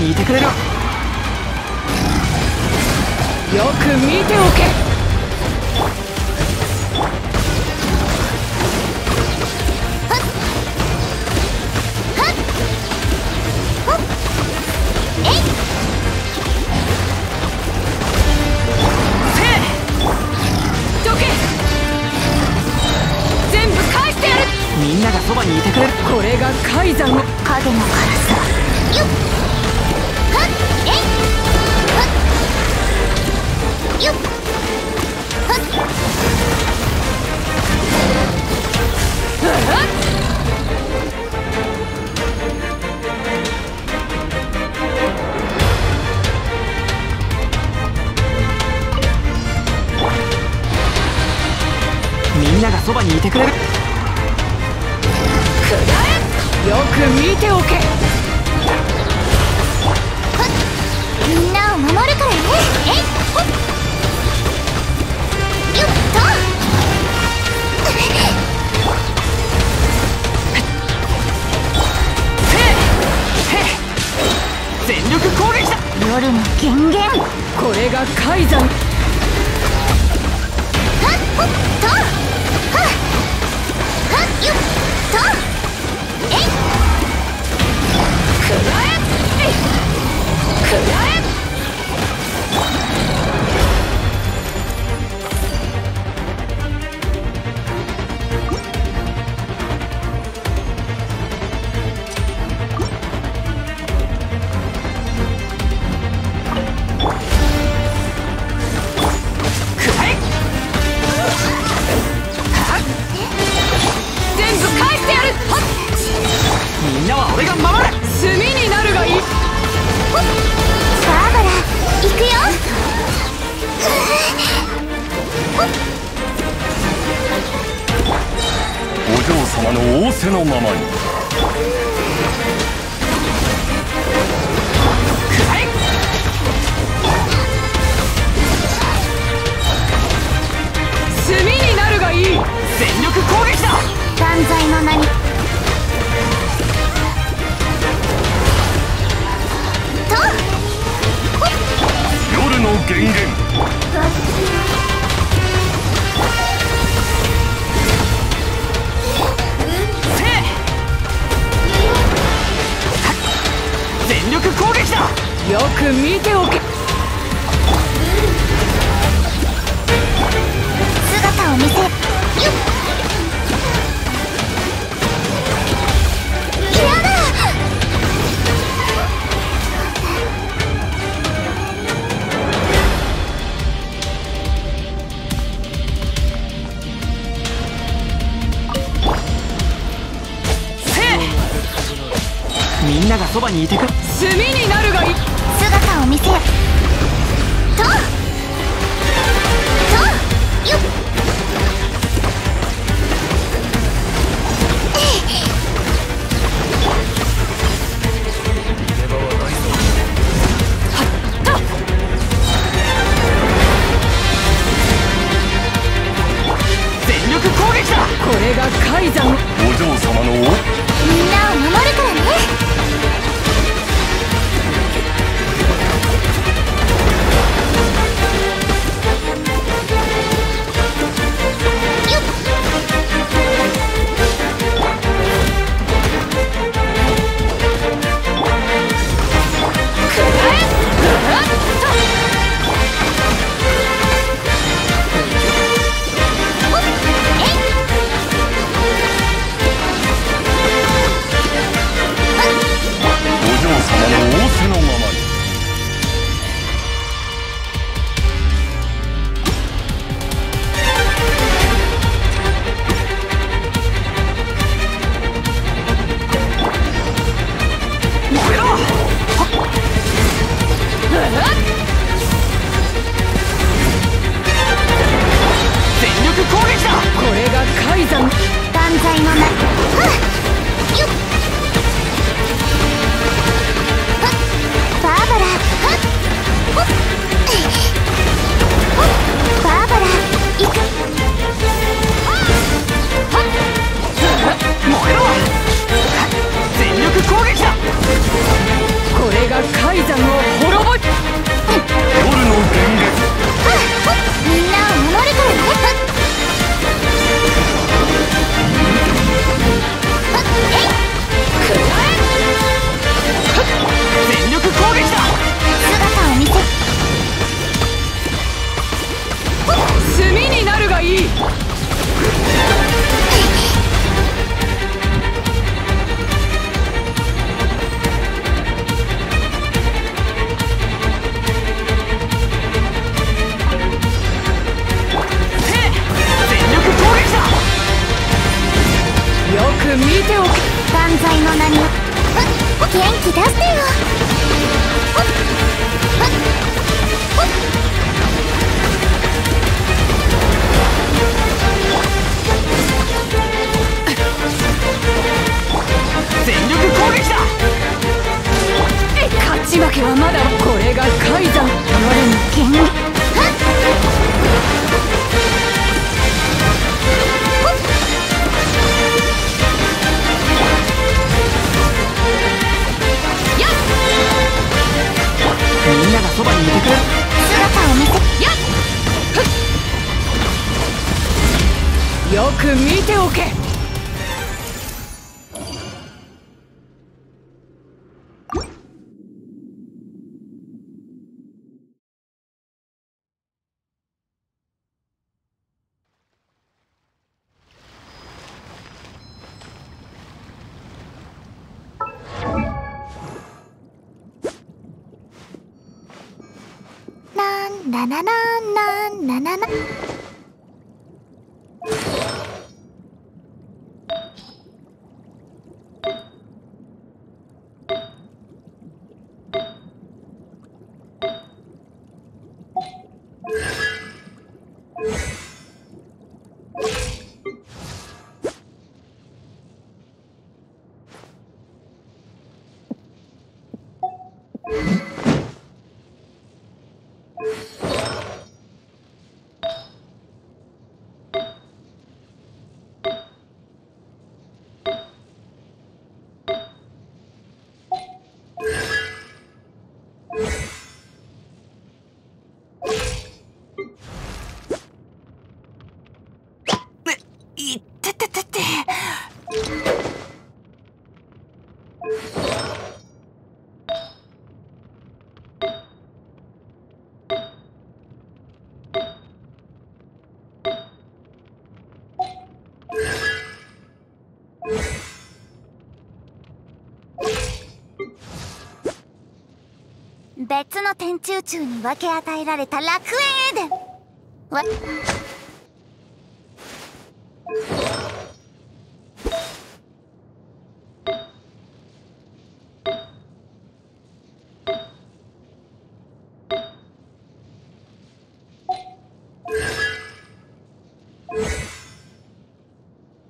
にいてくれる。よく見ておけ。 みんながそばにいてくれる。 これが海山の影の辛さ。よっはっえいはっよっはっみんながそばにいてくれる。 よく見ておけ。 みんなを守るからね。えいほっよっと全力攻撃だ。 夜の権限。 これが海山。はっほっとはっはっよっとみんなは俺が守る。 炭になるがいい。 バーバラ行くよ。 お嬢様の仰せのままに。 炭になるがいい。 全力攻撃だ。 断罪の名に。 夜の源源。 全力攻撃だ。 よく見ておけ。 姿を見せよっやだ。 みんながそばにいてくれ。 炭になるがいい。 姿を見せよとよっ全力攻撃だ。 これが海山。 お嬢様のみんなを守るからね。 海いい。よく見ておけ。 万歳の名に元気出してよ。 全力攻撃だ。 勝ち負けはまだ。これが海山。 夜の剣にみんながそばにいてくれ。 姿を見せ。 よく見ておけ。 なんなななんなんななな。 いってってってって。 別の天中宙に分け与えられた楽園エデン。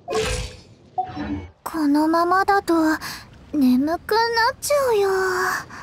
このままだと眠くなっちゃうよ。